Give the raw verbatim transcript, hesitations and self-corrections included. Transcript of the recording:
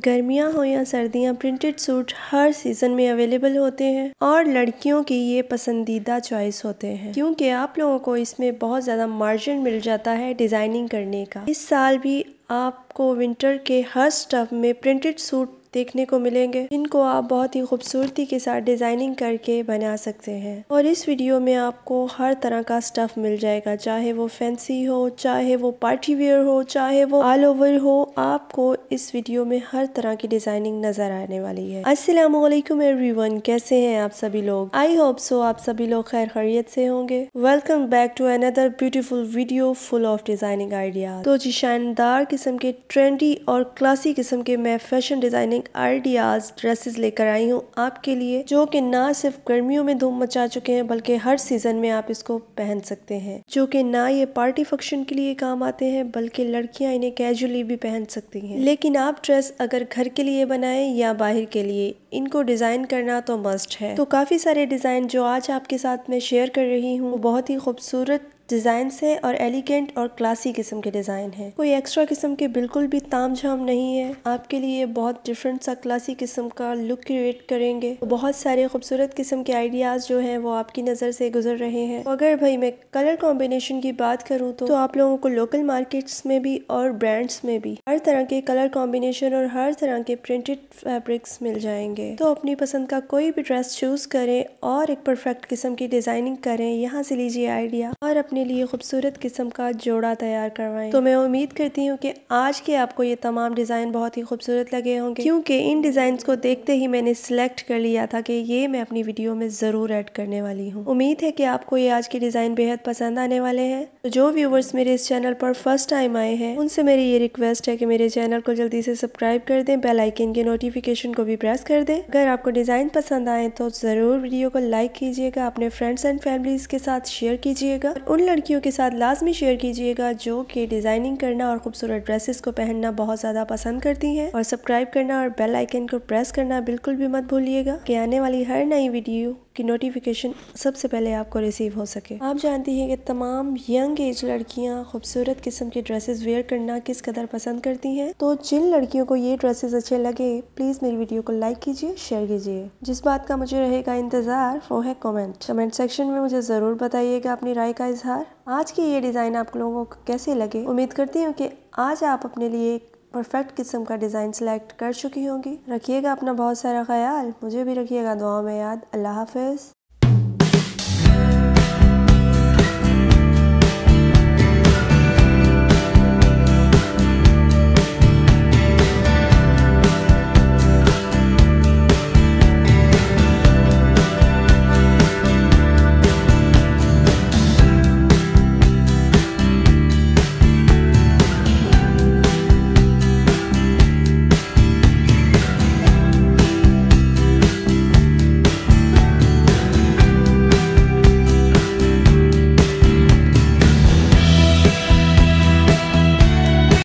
गर्मियाँ हो या सर्दियाँ, प्रिंटेड सूट हर सीजन में अवेलेबल होते हैं और लड़कियों की ये पसंदीदा चॉइस होते हैं क्योंकि आप लोगों को इसमें बहुत ज़्यादा मार्जिन मिल जाता है डिज़ाइनिंग करने का। इस साल भी आपको विंटर के हर स्टफ में प्रिंटेड सूट देखने को मिलेंगे इनको आप बहुत ही खूबसूरती के साथ डिज़ाइनिंग करके बना सकते हैं। और इस वीडियो में आपको हर तरह का स्टफ मिल जाएगा, चाहे वो फैंसी हो, चाहे वो पार्टी वेयर हो, चाहे वो ऑल ओवर हो। आपको इस वीडियो में हर तरह की डिज़ाइनिंग नज़र आने वाली है। अस्सलामु अलैकुम एवरीवन, कैसे हैं आप सभी लोग? आई होप सो आप सभी लोग खैर खैरियत से होंगे। Welcome back to another beautiful video full of designing ideas. तो जी शानदार किस्म के ट्रेंडी और क्लासी किस्म के मैं फैशन डिज़ाइनिंग आइडियाज ड्रेसेस लेकर आई हूँ आपके लिए, जो कि ना सिर्फ गर्मियों में धूम मचा चुके हैं बल्कि हर सीजन में आप इसको पहन सकते हैं, जो कि ना ये पार्टी फंक्शन के लिए काम आते हैं बल्कि लड़कियां इन्हें कैजुअली भी पहन सकती हैं। लेकिन आप ड्रेस अगर घर के लिए बनाएं या बाहर के लिए, इनको डिजाइन करना तो मस्ट है। तो काफी सारे डिजाइन जो आज आपके साथ में शेयर कर रही हूँ वो बहुत ही खूबसूरत डिज़ाइन है और एलिगेंट और क्लासी किस्म के डिज़ाइन है। कोई एक्स्ट्रा किस्म के बिल्कुल भी तामझाम नहीं है। आपके लिए बहुत डिफरेंट सा क्लासी किस्म का लुक क्रिएट करेंगे। तो बहुत सारे खूबसूरत किस्म के आइडियाज़ जो हैं वो आपकी नज़र से गुजर रहे हैं। तो अगर भाई मैं कलर कॉम्बिनेशन की बात करूँ तो, तो आप लोगों को लोकल मार्केट्स में भी और ब्रांड्स में भी हर तरह के कलर कॉम्बिनेशन और हर तरह के प्रिंटेड फैब्रिक्स मिल जाएंगे। तो अपनी पसंद का कोई भी ड्रेस चूज करें और एक परफेक्ट किस्म की डिज़ाइनिंग करें। यहाँ से लीजिए आइडिया और अपने लिए खूबसूरत किस्म का जोड़ा तैयार करवाएं। तो मैं उम्मीद करती हूँ कि आज के आपको ये तमाम डिज़ाइन बहुत ही खूबसूरत लगे होंगे, क्योंकि इन डिज़ाइन को देखते ही मैंने सिलेक्ट कर लिया था कि ये मैं अपनी वीडियो में ज़रूर ऐड करने वाली हूँ। उम्मीद है कि आपको ये आज के डिज़ाइन बेहद पसंद आने वाले हैं। तो जो व्यूवर्स मेरे इस चैनल पर फर्स्ट टाइम आए हैं उनसे मेरी ये रिक्वेस्ट है कि मेरे चैनल को जल्दी से सब्सक्राइब कर दें, बेल आइकन के नोटिफिकेशन को भी प्रेस कर दें। अगर आपको डिज़ाइन पसंद आए तो ज़रूर वीडियो को लाइक कीजिएगा, अपने फ्रेंड्स एंड फैमिलीज के साथ शेयर कीजिएगा, उन लड़कियों के साथ लाजमी शेयर कीजिएगा जो कि डिजाइनिंग करना और खूबसूरत ड्रेसेस को पहनना बहुत ज्यादा पसंद करती हैं। और सब्सक्राइब करना और बेल आइकन को प्रेस करना बिल्कुल भी मत भूलिएगा कि आने वाली हर नई वीडियो की नोटिफिकेशन सबसे पहले आपको रिसीव हो सके। आप जानती हैं कि तमाम यंग एज लड़कियां खूबसूरत किस्म के ड्रेसेस वेयर करना किस कदर पसंद करती हैं। तो जिन लड़कियों को ये ड्रेसेस अच्छे लगे प्लीज मेरी वीडियो को लाइक कीजिए, शेयर कीजिए। जिस बात का मुझे रहेगा इंतजार वो है कमेंट। कमेंट सेक्शन में मुझे जरूर बताइएगा अपनी राय का इजहार। आज के ये डिजाइन आप लोगों को कैसे लगे? उम्मीद करती हूँ कि आज आप अपने लिए परफेक्ट किस्म का डिज़ाइन सेलेक्ट कर चुकी होंगी। रखिएगा अपना बहुत सारा ख्याल, मुझे भी रखिएगा दुआ में याद। अल्लाह हाफिज़।